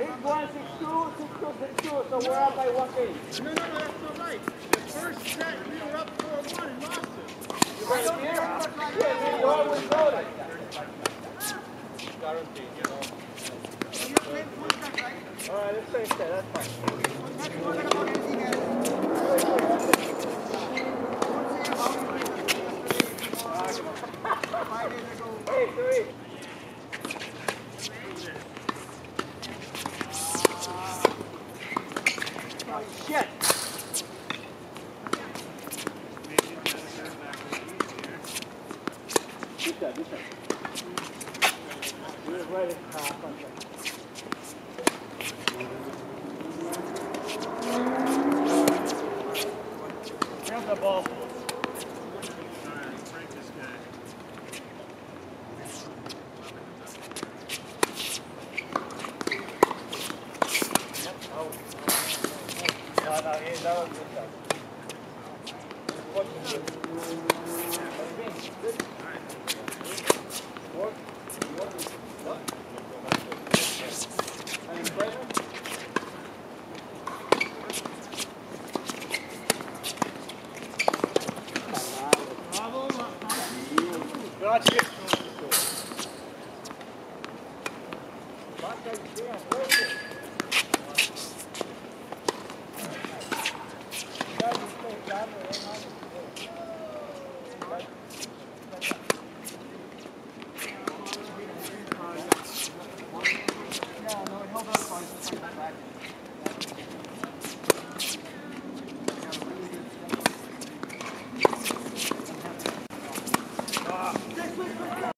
6-1, 6-2, 6-2, 6-2, so we're up by 1 game. No, that's not right. The first set, we were up 4-1 and lost it. You right here? Yeah, you always know that. Guaranteed, you know. All right, let's finish that. That's fine. Hey, 3. Oh, shit. Good job. You're right at the top. Grab the ball. Break this guy. That was good stuff. Gracias.